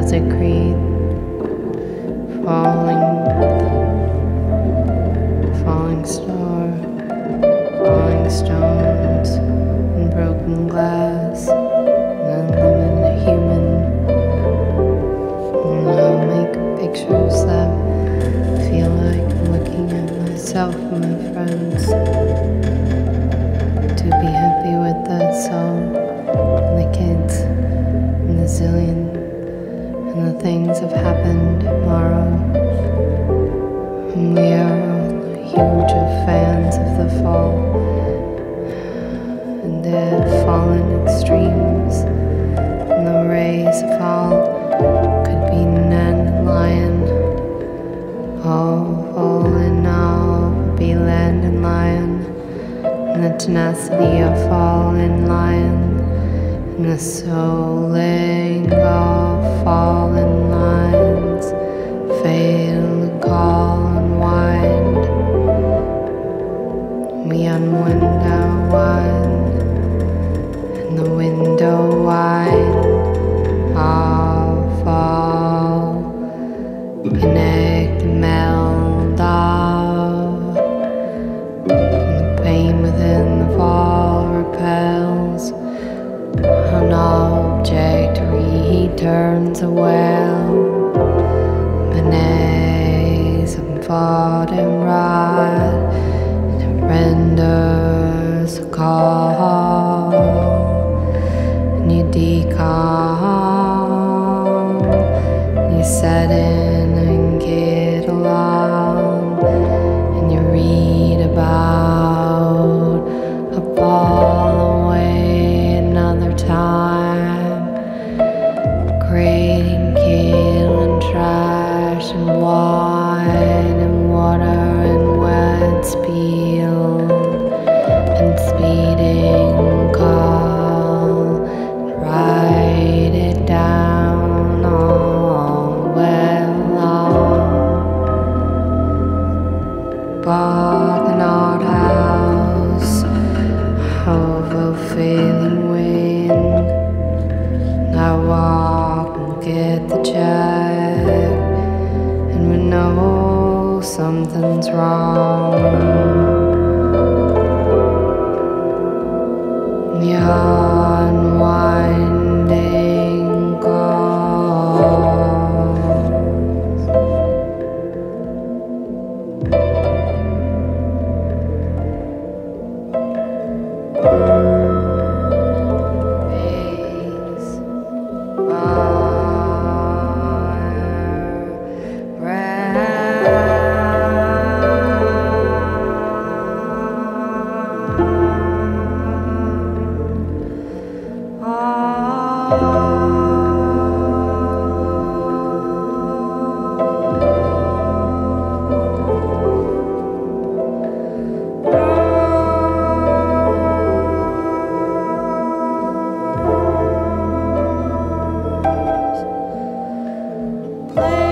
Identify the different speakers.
Speaker 1: desecrate, falling star, falling stones, and broken glass, and unlimited human. And I'll make pictures that feel like I'm looking at myself and my friends. To be happy with that song, and the kids, and the zillion, and the things have happened tomorrow. And we are all huge fans of the fall, and the fallen extremes, and the rays of all could be Nan and Lion. All in all would be Land and Lion, and the tenacity of fallen lion, and the souling of fallen lions, fail to call and wind. We unwind our wine, and the window wide of all connect, meld of, and the pain within the fall repels. An object returns a well, beneath and fought and ride, and it renders a call, and you decom, you set in and get along, and you read about a fall away another time, creating kill and trash and wine and water and wet spill and speeding call, write it down all well on. Bought an old house over failing wind. I walk and get the check, and we know something's wrong. The unwinding calls. Play